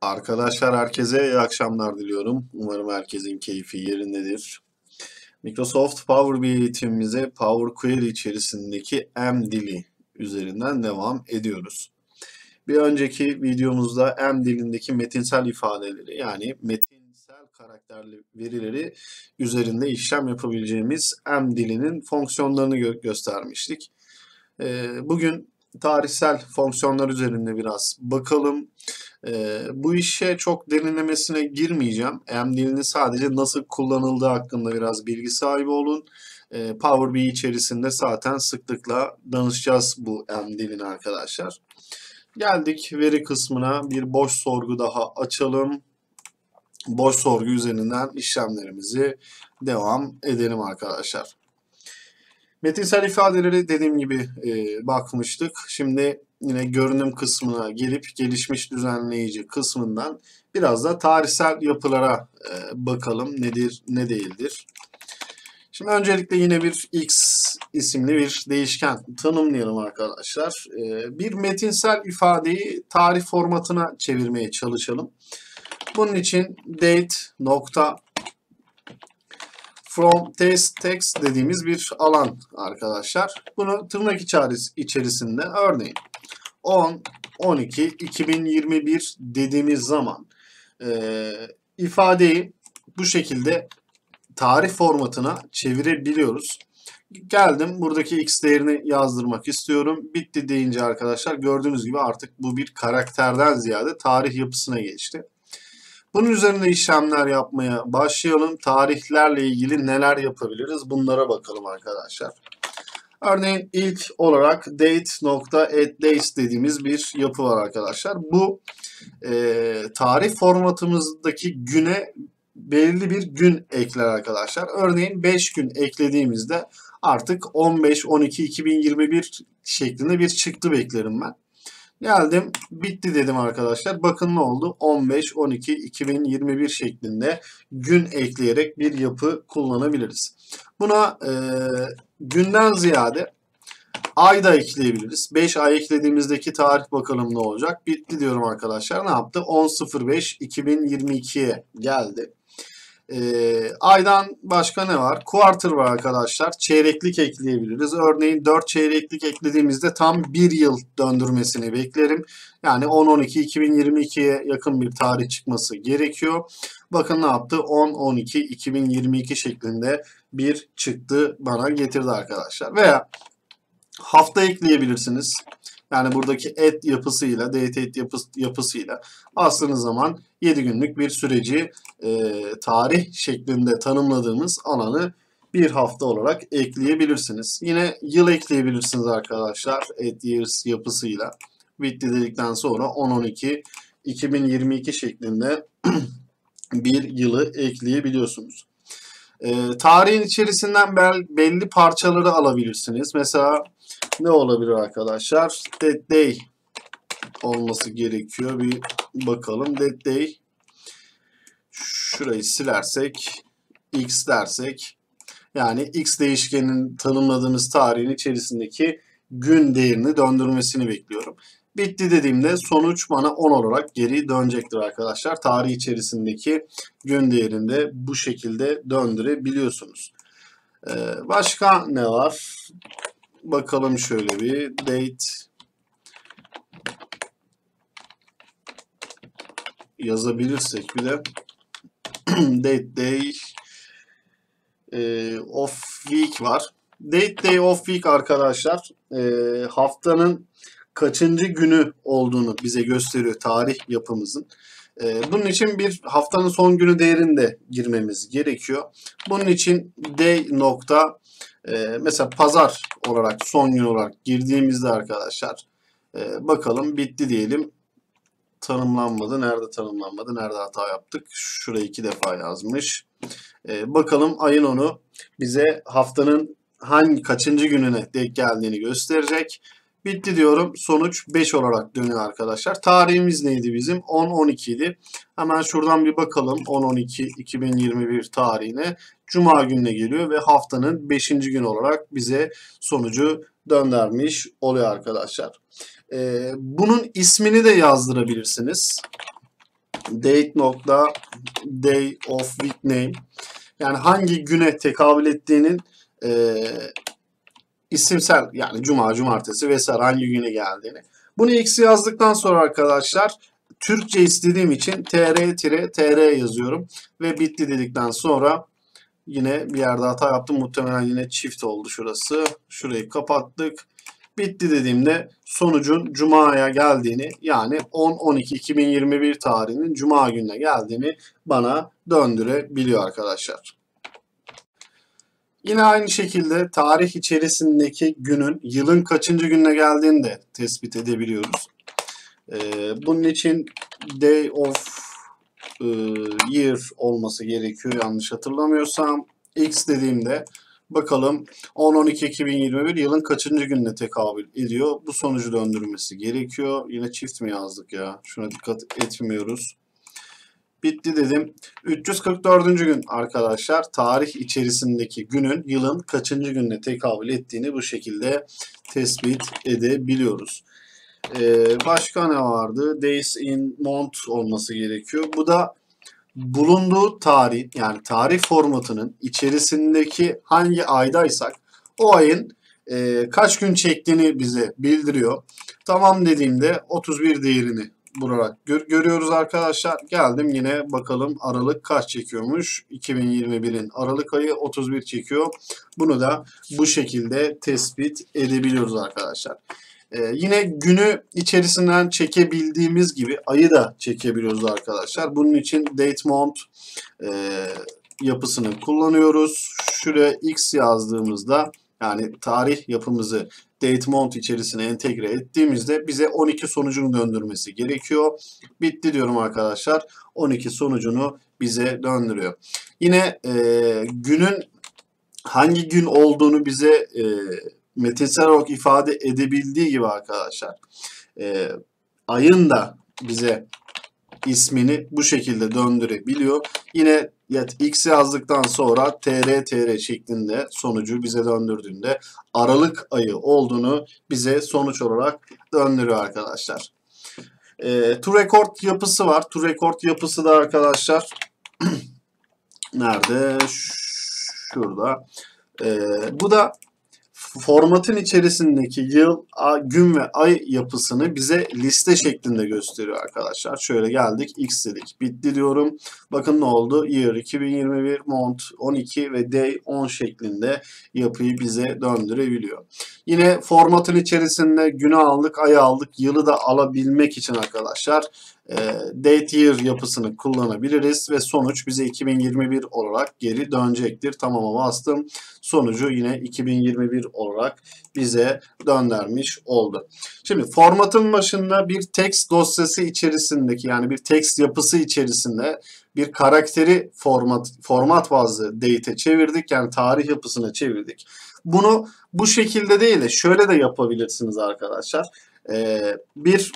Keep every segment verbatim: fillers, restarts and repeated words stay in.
Arkadaşlar herkese iyi akşamlar diliyorum. Umarım herkesin keyfi yerindedir. Microsoft Power B I eğitimimize Power Query içerisindeki M dili üzerinden devam ediyoruz. Bir önceki videomuzda M dilindeki metinsel ifadeleri yani metinsel karakterli verileri üzerinde işlem yapabileceğimiz M dilinin fonksiyonlarını gö göstermiştik. Ee, bugün tarihsel fonksiyonlar üzerinde biraz bakalım. Ee, bu işe çok derinlemesine girmeyeceğim. M dilini sadece nasıl kullanıldığı hakkında biraz bilgi sahibi olun. Ee, Power B I içerisinde zaten sıklıkla danışacağız bu M dilini arkadaşlar. Geldik veri kısmına, bir boş sorgu daha açalım. Boş sorgu üzerinden işlemlerimizi devam edelim arkadaşlar. Metinsel ifadeleri dediğim gibi e, bakmıştık. Şimdi yine görünüm kısmına gelip gelişmiş düzenleyici kısmından biraz da tarihsel yapılara e, bakalım nedir ne değildir. Şimdi öncelikle yine bir x isimli bir değişken tanımlayalım arkadaşlar. E, bir metinsel ifadeyi tarih formatına çevirmeye çalışalım. Bunun için date nokta from test text dediğimiz bir alan arkadaşlar. Bunu tırnak içerisinde örneğin on on iki iki bin yirmi bir dediğimiz zaman e, ifadeyi bu şekilde tarih formatına çevirebiliyoruz. Geldim buradaki x değerini yazdırmak istiyorum. Bitti deyince arkadaşlar gördüğünüz gibi artık bu bir karakterden ziyade tarih yapısına geçti. Bunun üzerinde işlemler yapmaya başlayalım. Tarihlerle ilgili neler yapabiliriz? Bunlara bakalım arkadaşlar. Örneğin ilk olarak date.addDates dediğimiz bir yapı var arkadaşlar. Bu e, tarih formatımızdaki güne belirli bir gün ekler arkadaşlar. Örneğin beş gün eklediğimizde artık on beş on iki iki bin yirmi bir şeklinde bir çıktı beklerim ben. Geldim bitti dedim arkadaşlar. Bakın ne oldu? on beş on iki iki bin yirmi bir şeklinde gün ekleyerek bir yapı kullanabiliriz. Buna e, günden ziyade ay da ekleyebiliriz. beş ay eklediğimizdeki tarih bakalım ne olacak? Bitti diyorum arkadaşlar. Ne yaptı? on sıfır beş iki bin yirmi ikiye geldi. Ee, aydan başka ne var? Quarter var arkadaşlar. Çeyreklik ekleyebiliriz. Örneğin dört çeyreklik eklediğimizde tam bir yıl döndürmesini beklerim. Yani on on iki iki bin yirmi ikiye yakın bir tarih çıkması gerekiyor. Bakın ne yaptı? on on iki iki bin yirmi iki şeklinde bir çıktı bana getirdi arkadaşlar. Veya hafta ekleyebilirsiniz. Yani buradaki et yapısıyla, date et yapısı, yapısıyla bastığınız zaman yedi günlük bir süreci e, tarih şeklinde tanımladığımız alanı bir hafta olarak ekleyebilirsiniz. Yine yıl ekleyebilirsiniz arkadaşlar et years yapısıyla. Bitti dedikten sonra on on iki iki bin yirmi iki şeklinde bir yılı ekleyebiliyorsunuz. E, tarihin içerisinden belli parçaları alabilirsiniz. Mesela ne olabilir arkadaşlar? That day olması gerekiyor. Bir bakalım. That day. Şurayı silersek x dersek yani x değişkenin tanımladığımız tarihin içerisindeki gün değerini döndürmesini bekliyorum. Bitti dediğimde sonuç bana on olarak geri dönecektir arkadaşlar. Tarih içerisindeki gün değerini de bu şekilde döndürebiliyorsunuz. Ee, başka ne var? Bakalım şöyle bir date yazabilirsek bir de date day e, of week var. Date day of week arkadaşlar e, haftanın kaçıncı günü olduğunu bize gösteriyor tarih yapımızın. E, bunun için bir haftanın son günü değerini de girmemiz gerekiyor. Bunun için day nokta Ee, mesela pazar olarak son gün olarak girdiğimizde arkadaşlar e, bakalım bitti diyelim. Tanımlanmadı. Nerede tanımlanmadı? Nerede hata yaptık? Şurayı iki defa yazmış. E, bakalım ayın onu bize haftanın hangi kaçıncı gününe denk geldiğini gösterecek. Bitti diyorum. Sonuç beş olarak dönüyor arkadaşlar. Tarihimiz neydi bizim? on on iki idi. Hemen şuradan bir bakalım. on on iki iki bin yirmi bir tarihine. Cuma gününe geliyor ve haftanın beşinci gün olarak bize sonucu döndürmüş oluyor arkadaşlar. Ee, bunun ismini de yazdırabilirsiniz. date nokta day of week name, yani hangi güne tekabül ettiğinin e, isimsel, yani cuma, cumartesi vesaire hangi güne geldiğini. Bunu x yazdıktan sonra arkadaşlar Türkçe istediğim için tr-tr yazıyorum ve bitti dedikten sonra yine bir yerde hata yaptım. Muhtemelen yine çift oldu şurası. Şurayı kapattık. Bitti dediğimde sonucun Cuma'ya geldiğini, yani on on iki iki bin yirmi bir tarihinin Cuma gününe geldiğini bana döndürebiliyor arkadaşlar. Yine aynı şekilde tarih içerisindeki günün yılın kaçıncı gününe geldiğini de tespit edebiliyoruz. Ee, bunun için day of e, year olması gerekiyor yanlış hatırlamıyorsam. X dediğimde bakalım on on iki iki bin yirmi bir yılın kaçıncı gününe tekabül ediyor. Bu sonucu döndürmesi gerekiyor. Yine çift mi yazdık ya? Şuna dikkat etmiyoruz. Bitti dedim. üç yüz kırk dördüncü gün arkadaşlar tarih içerisindeki günün yılın kaçıncı gününe tekabül ettiğini bu şekilde tespit edebiliyoruz. Ee, başka ne vardı? Days in month olması gerekiyor. Bu da bulunduğu tarih, yani tarih formatının içerisindeki hangi aydaysak o ayın e, kaç gün çektiğini bize bildiriyor. Tamam dediğimde otuz bir değerini bularak gör görüyoruz arkadaşlar. Geldim yine bakalım Aralık kaç çekiyormuş. iki bin yirmi birin Aralık ayı otuz bir çekiyor. Bunu da bu şekilde tespit edebiliyoruz arkadaşlar. Ee, yine günü içerisinden çekebildiğimiz gibi ayı da çekebiliyoruz arkadaşlar. Bunun için date month e, yapısını kullanıyoruz. Şuraya x yazdığımızda, yani tarih yapımızı date month içerisine entegre ettiğimizde bize on iki sonucunu döndürmesi gerekiyor. Bitti diyorum arkadaşlar. on iki sonucunu bize döndürüyor. Yine e, günün hangi gün olduğunu bize e, metinsel olarak ifade edebildiği gibi arkadaşlar e, ayın da bize ismini bu şekilde döndürebiliyor. Yine x yazdıktan sonra tr tr şeklinde sonucu bize döndürdüğünde Aralık ayı olduğunu bize sonuç olarak döndürüyor arkadaşlar. E, to record yapısı var. To record yapısı da arkadaşlar nerede? Şurada. E, bu da formatın içerisindeki yıl, gün ve ay yapısını bize liste şeklinde gösteriyor arkadaşlar. Şöyle geldik, x dedik. Bitti diyorum. Bakın ne oldu? Year iki bin yirmi bir, month on iki ve day on şeklinde yapıyı bize döndürebiliyor. Yine formatın içerisinde günü aldık, ayı aldık, yılı da alabilmek için arkadaşlar e, date year yapısını kullanabiliriz ve sonuç bize iki bin yirmi bir olarak geri dönecektir. Tamama bastım. Sonucu yine iki bin yirmi bir olarak bize döndürmüş oldu. Şimdi formatın başında bir text dosyası içerisindeki, yani bir text yapısı içerisinde bir karakteri format format bazlı date'e çevirdik. Yani tarih yapısına çevirdik. Bunu bu şekilde değil de şöyle de yapabilirsiniz arkadaşlar. Ee, bir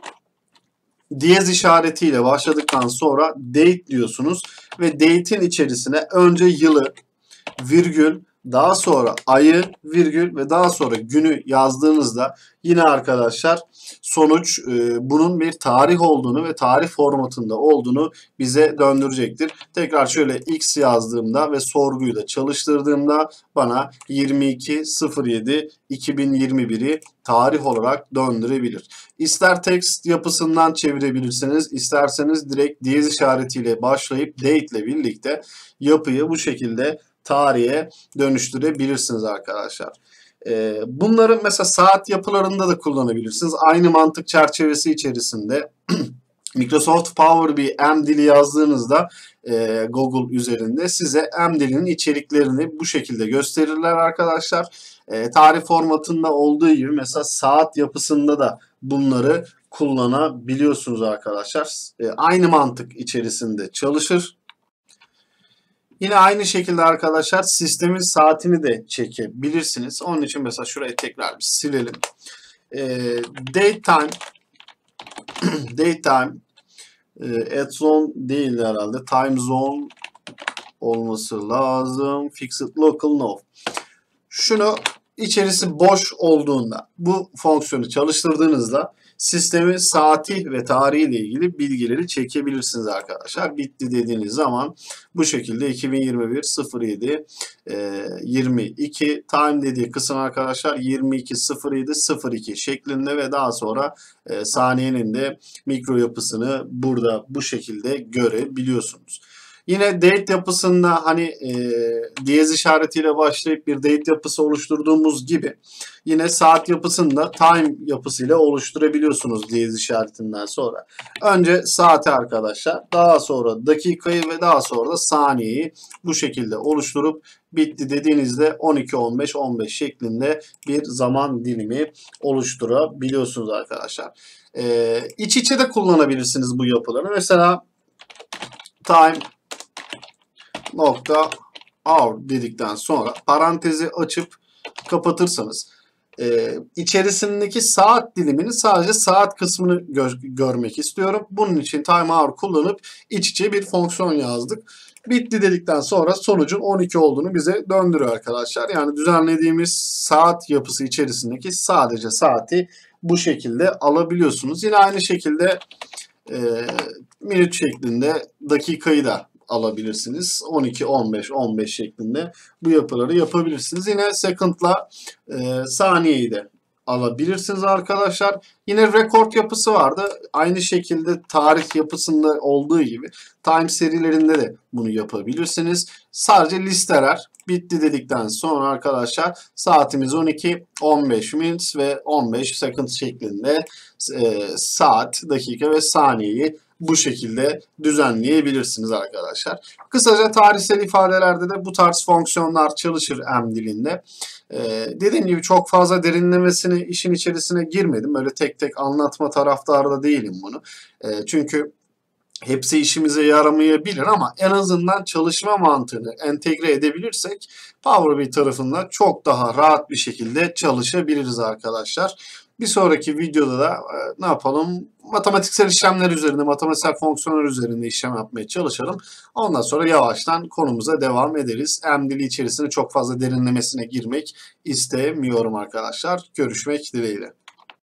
diyez işaretiyle başladıktan sonra date diyorsunuz ve date'in içerisine önce yılı, virgül, daha sonra ayı, virgül ve daha sonra günü yazdığınızda yine arkadaşlar sonuç e, bunun bir tarih olduğunu ve tarih formatında olduğunu bize döndürecektir. Tekrar şöyle x yazdığımda ve sorguyu da çalıştırdığımda bana yirmi iki sıfır yedi iki bin yirmi bir'i tarih olarak döndürebilir. İster text yapısından çevirebilirsiniz, isterseniz direkt diyez işaretiyle başlayıp date ile birlikte yapıyı bu şekilde tarihe dönüştürebilirsiniz arkadaşlar. Ee, bunları mesela saat yapılarında da kullanabilirsiniz. Aynı mantık çerçevesi içerisinde Microsoft Power B I M dili yazdığınızda e, Google üzerinde size M dilinin içeriklerini bu şekilde gösterirler arkadaşlar. E, tarih formatında olduğu gibi mesela saat yapısında da bunları kullanabiliyorsunuz arkadaşlar. E, aynı mantık içerisinde çalışır. Yine aynı şekilde arkadaşlar sistemin saatini de çekebilirsiniz. Onun için mesela şurayı tekrar bir silelim. E, date time date time e, at zone değil herhalde. Time zone olması lazım. Fixed local no. Şunu içerisi boş olduğunda bu fonksiyonu çalıştırdığınızda sistemin saati ve tarihi ile ilgili bilgileri çekebilirsiniz arkadaşlar. Bitti dediğiniz zaman bu şekilde iki bin yirmi bir sıfır yedi yirmi iki time dediği kısım arkadaşlar yirmi iki sıfır yedi sıfır iki şeklinde ve daha sonra e, saniyenin de mikro yapısını burada bu şekilde görebiliyorsunuz. Yine date yapısında hani e, diyez işaretiyle başlayıp bir date yapısı oluşturduğumuz gibi yine saat yapısında time yapısıyla oluşturabiliyorsunuz diyez işaretinden sonra. Önce saati arkadaşlar, daha sonra dakikayı ve daha sonra da saniyeyi bu şekilde oluşturup bitti dediğinizde on iki on beş on beş şeklinde bir zaman dilimi oluşturabiliyorsunuz arkadaşlar. E, iç içe de kullanabilirsiniz bu yapıları. Mesela time nokta hour dedikten sonra parantezi açıp kapatırsanız e, içerisindeki saat dilimini sadece saat kısmını gö görmek istiyorum. Bunun için time hour kullanıp iç içe bir fonksiyon yazdık. Bitti dedikten sonra sonucun on iki olduğunu bize döndürüyor arkadaşlar. Yani düzenlediğimiz saat yapısı içerisindeki sadece saati bu şekilde alabiliyorsunuz. Yine aynı şekilde e, minut şeklinde dakikayı da alabilirsiniz. on iki, on beş, on beş şeklinde bu yapıları yapabilirsiniz. Yine second'la e, saniyeyi de alabilirsiniz arkadaşlar. Yine record yapısı vardı. Aynı şekilde tarih yapısında olduğu gibi time serilerinde de bunu yapabilirsiniz. Sadece listeler bitti dedikten sonra arkadaşlar saatimiz on iki on beş minutes ve on beş second şeklinde e, saat, dakika ve saniyeyi bu şekilde düzenleyebilirsiniz arkadaşlar. Kısaca tarihsel ifadelerde de bu tarz fonksiyonlar çalışır M dilinde. Ee, dediğim gibi çok fazla derinlemesine işin içerisine girmedim. Böyle tek tek anlatma taraftarı da değilim bunu. Ee, çünkü hepsi işimize yaramayabilir ama en azından çalışma mantığını entegre edebilirsek Power B I tarafından çok daha rahat bir şekilde çalışabiliriz arkadaşlar. Bir sonraki videoda da e, ne yapalım? Matematiksel işlemler üzerinde, matematiksel fonksiyonlar üzerinde işlem yapmaya çalışalım. Ondan sonra yavaştan konumuza devam ederiz. M dili içerisine çok fazla derinlemesine girmek istemiyorum arkadaşlar. Görüşmek dileğiyle.